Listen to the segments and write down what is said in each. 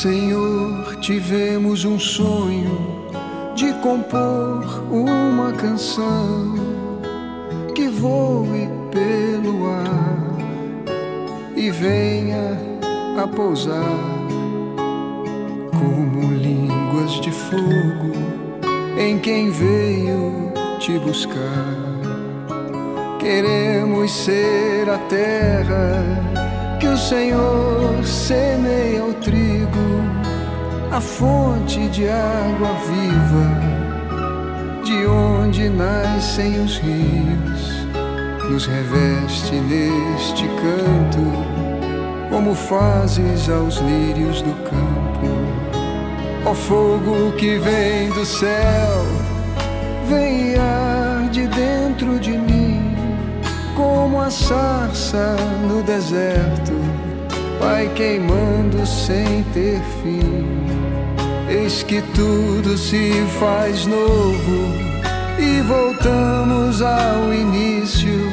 Senhor, tivemos um sonho de compor uma canção que voe pelo ar e venha a pousar como línguas de fogo em quem veio te buscar. Queremos ser a terra que o Senhor semeia o trigo, a fonte de água viva, de onde nascem os rios. Nos reveste neste canto, como fazes aos lírios do campo. Ó fogo que vem do céu, vem e arde dentro de mim, como a sarça no deserto, vai queimando sem ter fim. Eis que tudo se faz novo e voltamos ao início,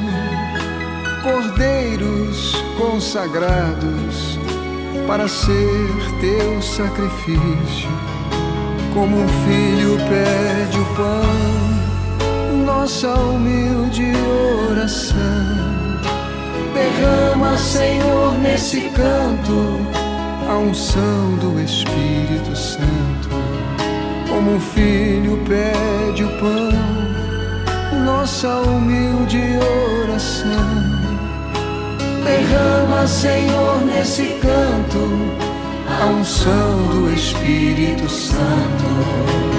cordeiros consagrados para ser teu sacrifício. Como um filho pede o pão, nossa humilde oração. Derrama, Senhor, nesse canto a unção do Espírito Santo. Como um filho pede o pão, nossa humilde oração. Derrama, Senhor, nesse canto a unção do Espírito Santo.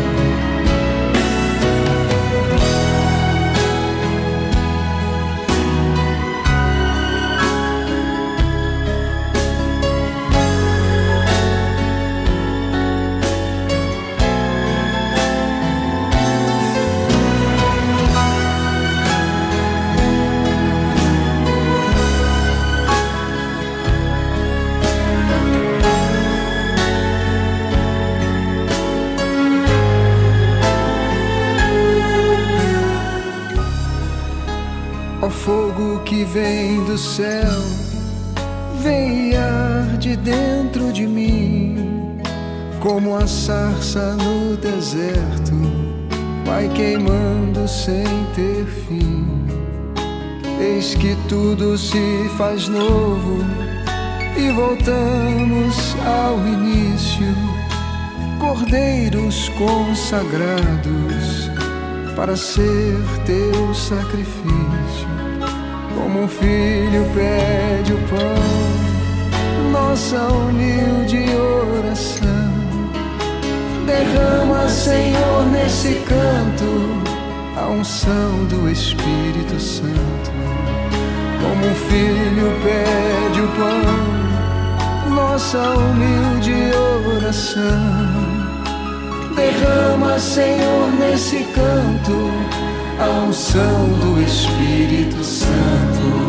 Ó fogo que vem do céu, vem e arde dentro de mim, como a sarça no deserto, vai queimando sem ter fim. Eis que tudo se faz novo e voltamos ao início, cordeiros consagrados para ser teu sacrifício. Como um filho pede o pão, nossa humilde oração. Derrama, Senhor, nesse canto a unção do Espírito Santo. Como um filho pede o pão, nossa humilde oração. Derrama, Senhor, nesse canto a unção do Espírito Santo.